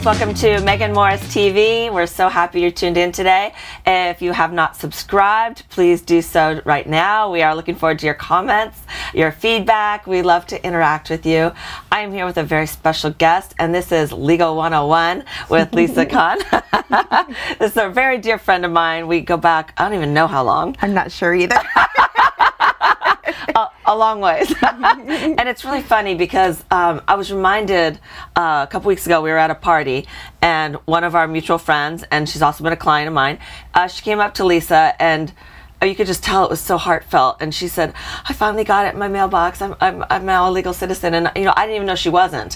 Yes, welcome to Megan Morris TV. We're so happy you're tuned in today. If you have not subscribed, please do so right now. We are looking forward to your comments, your feedback. We love to interact with you. I am here with a very special guest, and this is Legal 101 with Lisa Khan. This is a very dear friend of mine. We go back, I don't even know how long. I'm not sure either. A long ways. And it's really funny because I was reminded a couple weeks ago we were at a party, and one of our mutual friends, and she's also been a client of mine, she came up to Lisa, and you could just tell it was so heartfelt, and she said, I finally got it in my mailbox. I'm now a legal citizen. And I didn't even know she wasn't.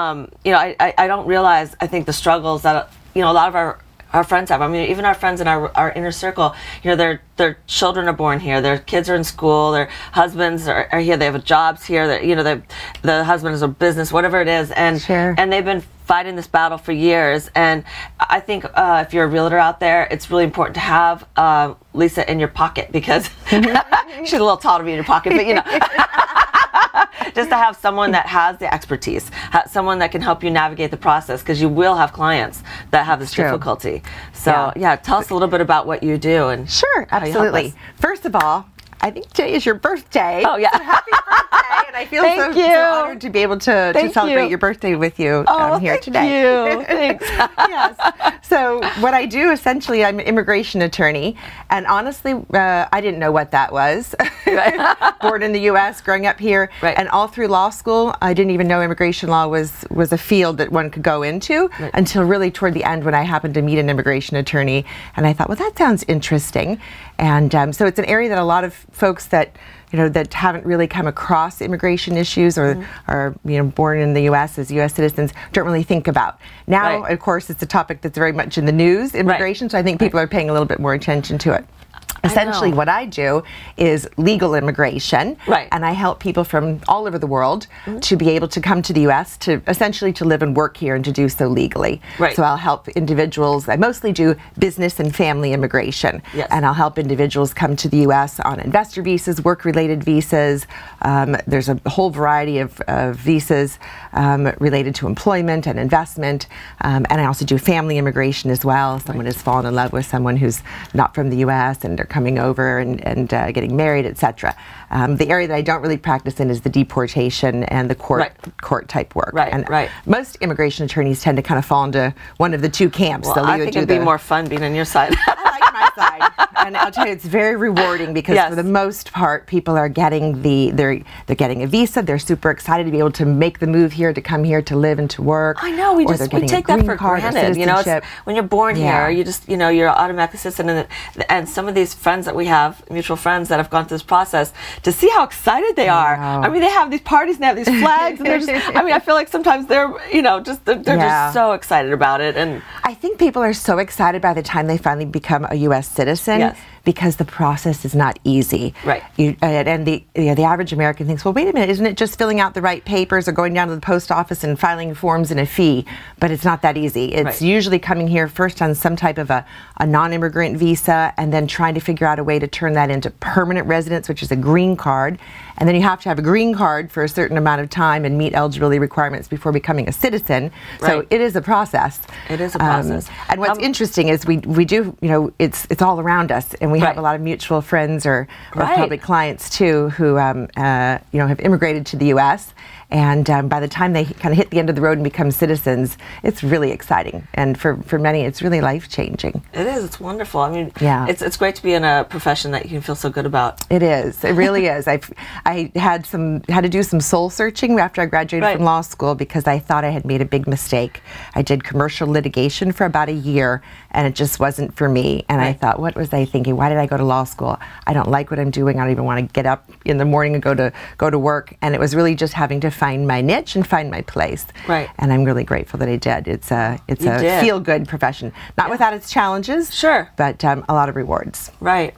I don't realize, I think, the struggles that a lot of our friends have. I mean, even our friends in our inner circle, their children are born here, their kids are in school, their husbands are here, they have jobs here, the husband is a business, whatever it is, and sure. And they've been fighting this battle for years. And I think if you're a realtor out there, it's really important to have Lisa in your pocket, because she's a little tall to be in your pocket, but just to have someone that has the expertise, someone that can help you navigate the process, because you will have clients that have this difficulty. So yeah, tell us a little bit about what you do. And sure, absolutely. First of all, I think today is your birthday. Oh, yeah. So happy birthday. And I feel so honored to be able to celebrate your birthday with you here today. Thanks. Yes. So what I do, essentially, I'm an immigration attorney. And honestly, I didn't know what that was. Born in the U.S., growing up here. Right. And all through law school, I didn't even know immigration law was a field that one could go into until really toward the end, when I happened to meet an immigration attorney. And I thought, well, that sounds interesting. And so it's an area that a lot of folks that that haven't really come across immigration issues, or are born in the U.S. as U.S. citizens, don't really think about. Now, of course, it's a topic that's very much in the news, immigration. So I think people are paying a little bit more attention to it. Essentially, what I do is legal immigration, and I help people from all over the world to be able to come to the U.S. to essentially to live and work here, and to do so legally. So I'll help individuals. I mostly do business and family immigration, and I'll help individuals come to the U.S. on investor visas, work-related visas. There's a whole variety of visas related to employment and investment, and I also do family immigration as well. Someone has fallen in love with someone who's not from the U.S. and they're coming over and getting married, etc. The area that I don't really practice in is the deportation and the court type work. Most immigration attorneys tend to kind of fall into one of the two camps. Well, I think it'd be more fun being on your side. I like my side, and I'll tell you, it's very rewarding, because for the most part, people are getting they're getting a visa. They're super excited to be able to make the move here, to come here to live and to work. I know, we take that for granted. It's, when you're born here, you just you're automatically citizen, and some of these friends that we have, mutual friends that have gone through this process, to see how excited they are. I mean, they have these parties and they have these flags, and they're just, I feel like sometimes they're just so excited about it. And I think people are so excited by the time they finally become a U.S. citizen, because the process is not easy. And the average American thinks, well, wait a minute, isn't it just filling out the right papers, or going down to the post office and filing forms and a fee? But it's not that easy. It's usually coming here first on some type of a non-immigrant visa, and then trying to figure out a way to turn that into permanent residence, which is a green card. And then you have to have a green card for a certain amount of time and meet eligibility requirements before becoming a citizen. So it is a process. It is a process. And what's interesting is we do, it's all around us, and we have a lot of mutual friends or public clients too who have immigrated to the U.S. And by the time they kind of hit the end of the road and become citizens, it's really exciting. And for many, it's really life-changing. It is. It's wonderful. I mean, it's great to be in a profession that you can feel so good about. It is. It really is. I had to do some soul searching after I graduated from law school, because I thought I had made a big mistake. I did commercial litigation for about a year, and it just wasn't for me. And I thought, what was I thinking? Why did I go to law school? I don't like what I'm doing. I don't even want to get up in the morning and go to work. And it was really just having to find my niche and find my place. And I'm really grateful that I did. It's a feel-good profession, not without its challenges. But a lot of rewards.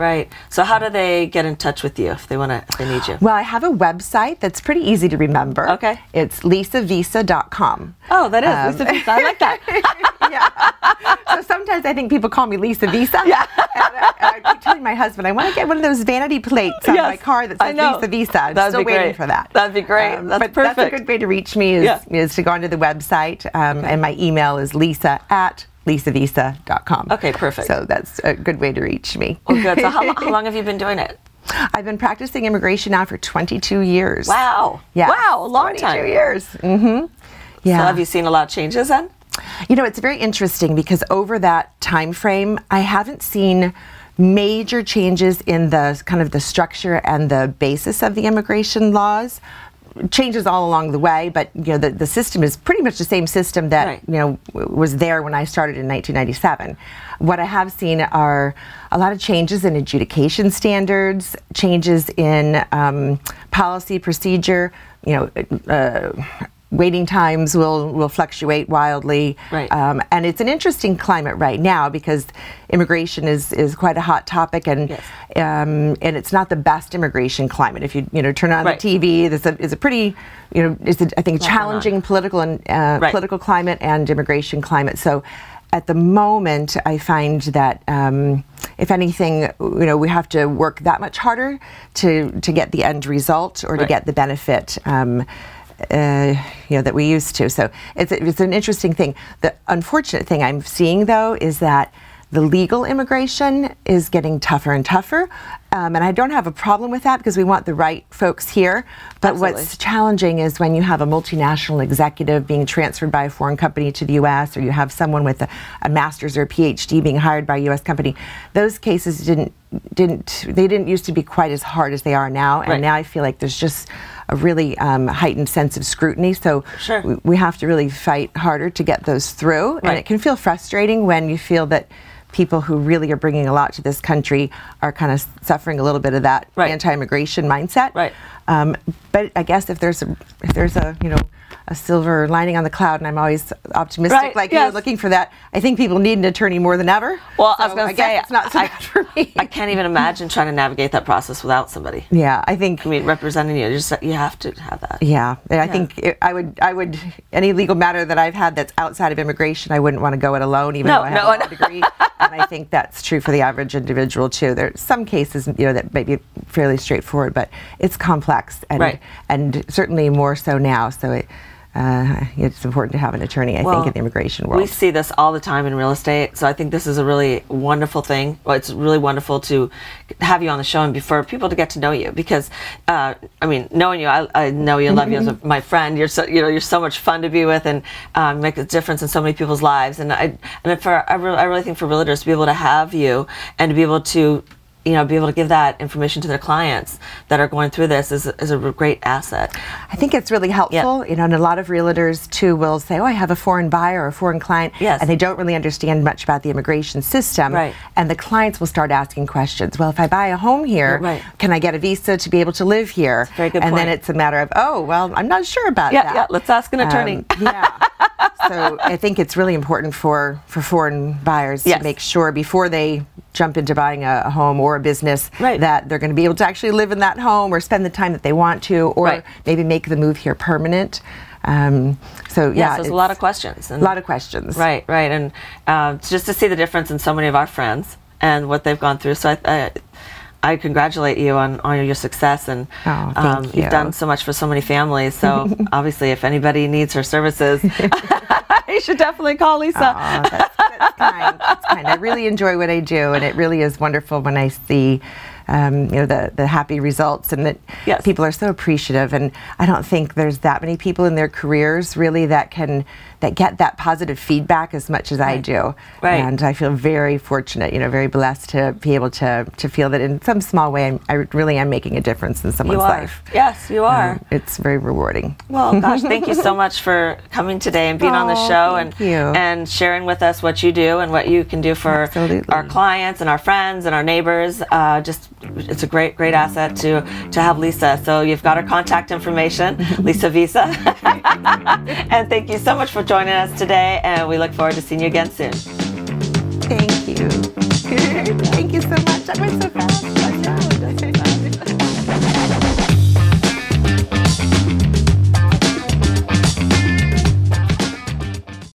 So how do they get in touch with you if they need you? Well, I have a website that's pretty easy to remember. It's lisavisa.com. Oh, that is Lisa Visa. I like that. So sometimes I think people call me Lisa Visa. I keep telling my husband, I want to get one of those vanity plates on my car that says Lisa Visa. I'm still waiting for that. That'd be great. That's perfect. That's a good way to reach me is to go onto the website, and my email is lisa@lisavisa.com. Okay, perfect. So that's a good way to reach me. Oh, good. So how long have you been doing it? I've been practicing immigration now for 22 years. Wow. Yeah. Wow, a long time. 22 years. Mm-hmm. Yeah. So have you seen a lot of changes then? You know, it's very interesting because over that time frame, I haven't seen major changes in the kind of the structure and the basis of the immigration laws. Changes all along the way, but you know the system is pretty much the same system that you know was there when I started in 1997. What I have seen are a lot of changes in adjudication standards, changes in policy procedure. You know, waiting times will fluctuate wildly, and it's an interesting climate right now because immigration is quite a hot topic, and it's not the best immigration climate. If you turn on the TV, this is a pretty I think challenging political and political climate and immigration climate. So at the moment, I find that if anything, we have to work that much harder to get the end result or to get the benefit. That we used to. So it's an interesting thing. The unfortunate thing I'm seeing, though, is that the legal immigration is getting tougher and tougher. And I don't have a problem with that because we want the right folks here. But what's challenging is when you have a multinational executive being transferred by a foreign company to the U.S., or you have someone with a master's or a PhD being hired by a U.S. company. Those cases didn't used to be quite as hard as they are now. And now I feel like there's just a really heightened sense of scrutiny. So we have to really fight harder to get those through. And it can feel frustrating when you feel that people who really are bringing a lot to this country are kind of suffering a little bit of that anti-immigration mindset. But I guess if there's a a silver lining on the cloud, and I'm always optimistic like you, looking for that. I think people need an attorney more than ever. Well, so I was going to say, it's not so bad for me. I can't even imagine trying to navigate that process without somebody. Yeah, I mean, representing you, you have to have that. Yeah, and I think I would, any legal matter that I've had that's outside of immigration, I wouldn't want to go it alone, even though I have a law degree. And I think that's true for the average individual too. There's some cases, that may be fairly straightforward, but it's complex, and certainly more so now. So it's important to have an attorney, I think, in the immigration world. We see this all the time in real estate, so I think this is a really wonderful thing. Well, it's really wonderful to have you on the show and for people to get to know you, because I mean, knowing you, I know you, love you as my friend. You're so you're so much fun to be with, and make a difference in so many people's lives. And I really think for realtors to be able to have you and to be able to be able to give that information to their clients that are going through this is a great asset. I think it's really helpful. And a lot of realtors too will say, oh, I have a foreign buyer or a foreign client, and they don't really understand much about the immigration system. And the clients will start asking questions. Well, if I buy a home here, can I get a visa to be able to live here? Very good point. Then it's a matter of, oh, well, I'm not sure about that. Yeah, let's ask an attorney. So I think it's really important for foreign buyers to make sure before they jump into buying a home or a business that they're going to be able to actually live in that home or spend the time that they want to, or maybe make the move here permanent. So there's a lot of questions. A lot of questions. Right, and just to see the difference in so many of our friends and what they've gone through. So I congratulate you on your success, and thank you. You've done so much for so many families. So obviously, if anybody needs her services, you should definitely call Lisa. That's kind. That's kind. I really enjoy what I do, and it really is wonderful when I see the happy results, and that people are so appreciative. And I don't think there's that many people in their careers really that get that positive feedback as much as I do. And I feel very fortunate, very blessed to be able to feel that in some small way I really am making a difference in someone's life. Yes, you are. It's very rewarding. Well, gosh, thank you so much for coming today and being on the show and sharing with us what you do and what you can do for our clients and our friends and our neighbors. It's a great asset to have Lisa. So you've got her contact information, Lisa Visa. And thank you so much for joining us today, and we look forward to seeing you again soon. Thank you. Thank you so much. That went so fast.